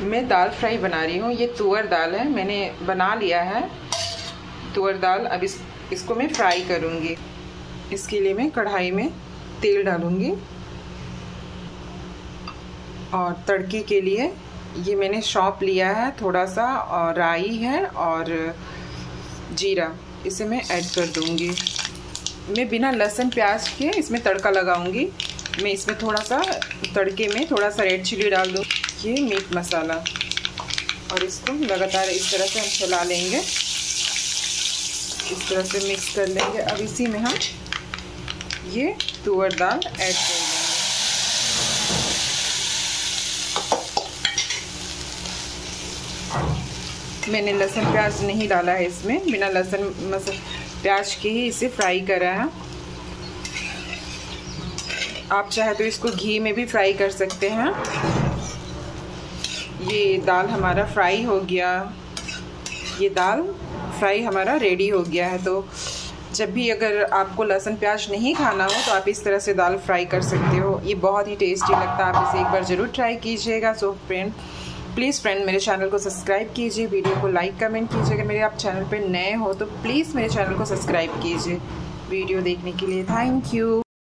मैं दाल फ्राई बना रही हूँ। ये तुअर दाल है, मैंने बना लिया है तुअर दाल। अब इसको मैं फ्राई करूँगी। इसके लिए मैं कढ़ाई में तेल डालूँगी और तड़के के लिए ये मैंने सौंफ लिया है थोड़ा सा, और राई है और जीरा, इसे मैं ऐड कर दूँगी। मैं बिना लहसुन प्याज के इसमें तड़का लगाऊंगी। मैं इसमें थोड़ा सा तड़के में थोड़ा सा रेड चिली डाल दूँ, ये मीट मसाला, और इसको लगातार इस तरह से हम चला लेंगे, इस तरह से मिक्स कर लेंगे। अब इसी में हम ये तुअर दाल ऐड कर देंगे। मैंने लहसुन प्याज नहीं डाला है इसमें, बिना लहसुन प्याज के ही इसे फ्राई करा है। आप चाहे तो इसको घी में भी फ्राई कर सकते हैं। ये दाल हमारा फ्राई हो गया, ये दाल फ्राई हमारा रेडी हो गया है। तो जब भी अगर आपको लहसुन प्याज नहीं खाना हो तो आप इस तरह से दाल फ्राई कर सकते हो। ये बहुत ही टेस्टी लगता है, आप इसे एक बार ज़रूर ट्राई कीजिएगा। सो प्लीज़ फ्रेंड, मेरे चैनल को सब्सक्राइब कीजिए, वीडियो को लाइक कमेंट कीजिए। अगर मेरे आप चैनल पर नए हो तो प्लीज़ मेरे चैनल को सब्सक्राइब कीजिए। वीडियो देखने के लिए थैंक यू।